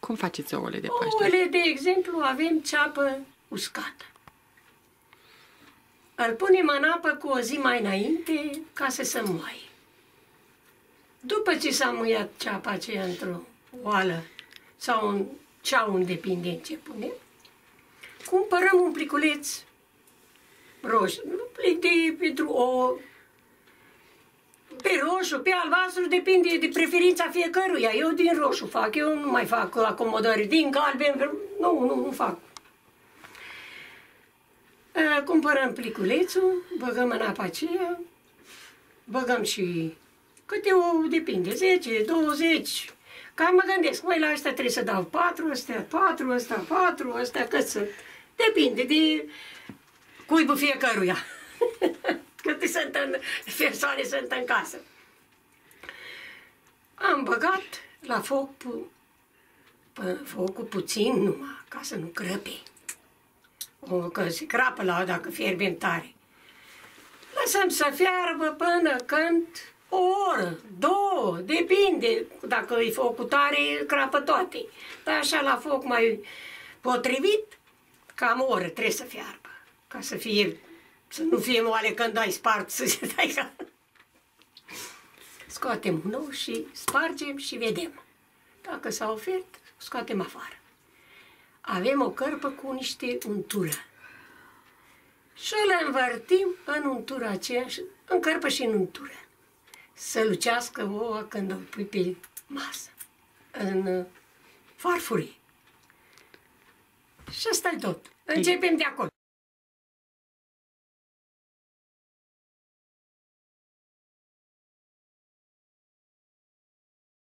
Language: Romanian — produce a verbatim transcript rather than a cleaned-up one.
Cum faceți ouăle de Paște? Ouăle, de exemplu, avem ceapă uscată. Îl punem în apă cu o zi mai înainte ca să se moaie. După ce s-a muiat ceapa aceea într-o oală sau în ceaun, depinde în ce punem, cumpărăm un pliculeț roșu, un plic de pentru ouă, pe roșu, pe albastru, depinde de preferința fiecăruia. Eu din roșu fac, eu nu mai fac acomodări din galben, nu, nu, nu fac. Cumpărăm pliculețul, băgăm în apa aceea, băgăm și câte o, depinde, zece, douăzeci. Cam mă gândesc, măi, la ăsta trebuie să dau patru, ăstea patru, ăsta patru, ăstea cât sunt. Depinde de cuibul fiecăruia. Câte sunt în, persoane sunt în casă. Am băgat la foc, pe focul puțin numai, ca să nu crăpe. O, că se crapă la dacă fierbem tare. Lăsăm să fiarbă până când o oră, două, depinde. Dacă e focul tare, crapă toate. Dar așa la foc mai potrivit, cam o oră trebuie să fiarbă. Ca să fie, să nu fie moale când ai spart, să se dai ca... Scoatem un ou și spargem și vedem. Dacă s-a ofert, scoatem afară. Avem o cărpă cu niște untură. Și le învârtim în untura aceea, în cărpă și în untură. Să lucească ouă când o pui pe masă, în farfurie. Și asta e tot. Începem de acolo.